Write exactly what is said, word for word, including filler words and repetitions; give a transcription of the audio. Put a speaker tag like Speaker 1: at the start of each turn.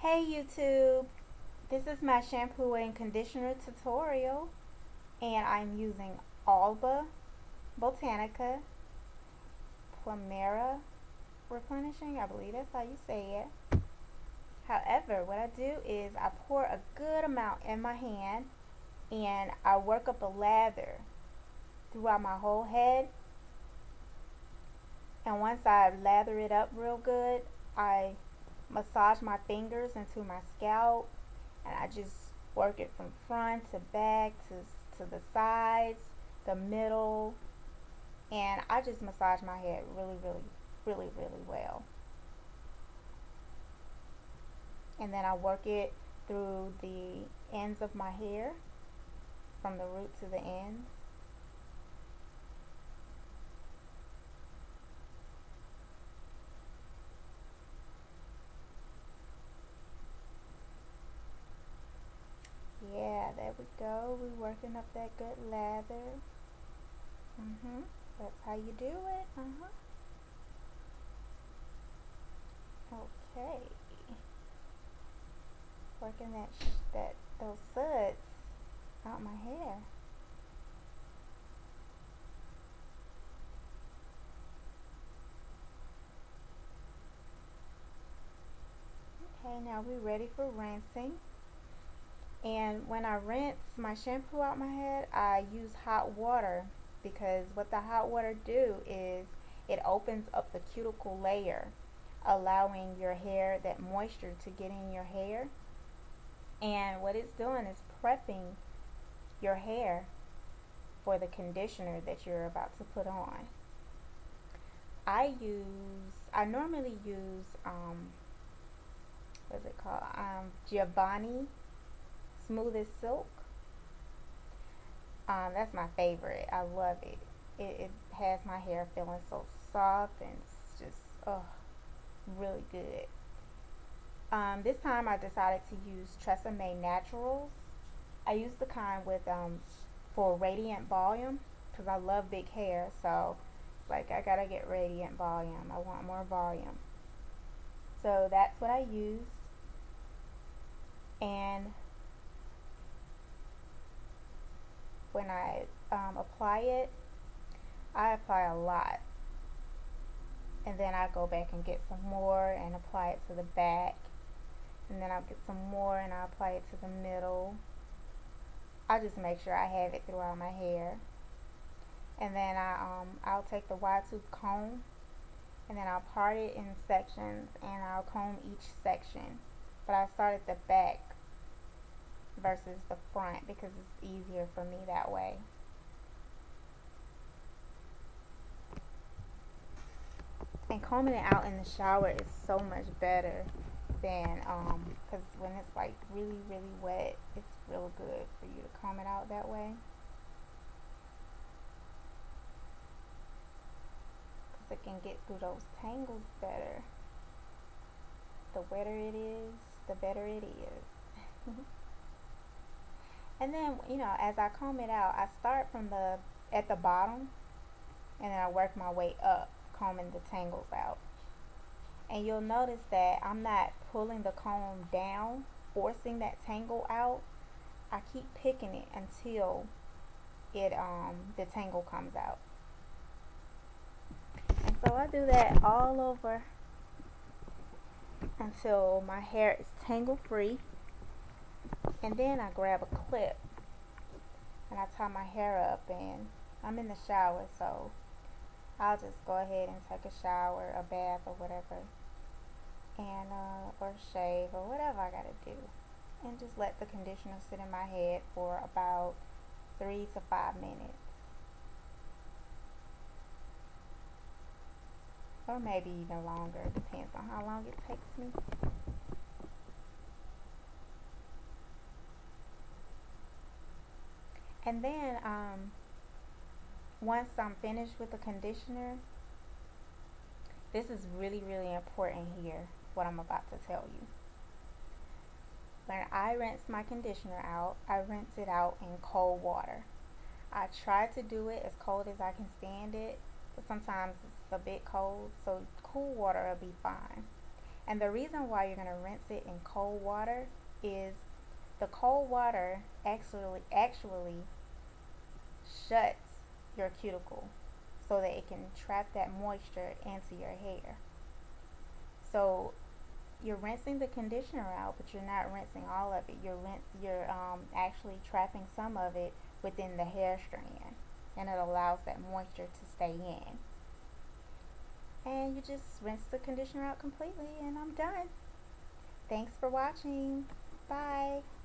Speaker 1: Hey YouTube, this is my shampoo and conditioner tutorial and I'm using Alba Botanica Primera Replenishing, I believe that's how you say it. However, what I do is I pour a good amount in my hand and I work up a lather throughout my whole head, and once I lather it up real good, I massage my fingers into my scalp and I just work it from front to back to, to the sides, the middle, and I just massage my head really, really, really, really well. And then I work it through the ends of my hair, from the root to the ends. Yeah, there we go. We're working up that good lather. Mhm. That's how you do it. Uh huh. Okay. Working that sh that those suds out my hair. Okay, now we're ready for rinsing. And when I rinse my shampoo out my head, I use hot water because what the hot water do is it opens up the cuticle layer, allowing your hair, that moisture, to get in your hair. And what it's doing is prepping your hair for the conditioner that you're about to put on. I use, I normally use, um, what's it called? Um, Giovanni Smooth as Silk. Um, that's my favorite. I love it. it. It has my hair feeling so soft and it's just, oh, really good. Um, this time I decided to use Tresemme Naturals. I use the kind with um, for radiant volume because I love big hair, so it's like I gotta get radiant volume. I want more volume. So that's what I used, and when I um, apply it, I apply a lot, and then I go back and get some more and apply it to the back, and then I'll get some more and I apply it to the middle. I just make sure I have it throughout my hair, and then I um I'll take the wide tooth comb and then I'll part it in sections and I'll comb each section. But I start at the back versus the front because it's easier for me that way. And combing it out in the shower is so much better than um because when it's like really really wet, it's real good for you to comb it out that way because it can get through those tangles better. The wetter it is, the better it is. And then, you know, as I comb it out, I start from the at the bottom and then I work my way up, combing the tangles out. And you'll notice that I'm not pulling the comb down, forcing that tangle out. I keep picking it until it um the tangle comes out. And so I do that all over until my hair is tangle free. And then I grab a clip and I tie my hair up, and I'm in the shower, so I'll just go ahead and take a shower, a bath, or whatever, and uh, or shave or whatever I gotta do, and just let the conditioner sit in my head for about three to five minutes, or maybe even longer. It depends on how long it takes me. And then um, once I'm finished with the conditioner, this is really really important here, what I'm about to tell you. When I rinse my conditioner out, I rinse it out in cold water. I try to do it as cold as I can stand it, but sometimes it's a bit cold, so cool water will be fine. And the reason why you're going to rinse it in cold water is the cold water actually actually shuts your cuticle so that it can trap that moisture into your hair. So you're rinsing the conditioner out, but you're not rinsing all of it. You're rinse, you're um, actually trapping some of it within the hair strand, and it allows that moisture to stay in. And you just rinse the conditioner out completely, and I'm done. Thanks for watching. Bye.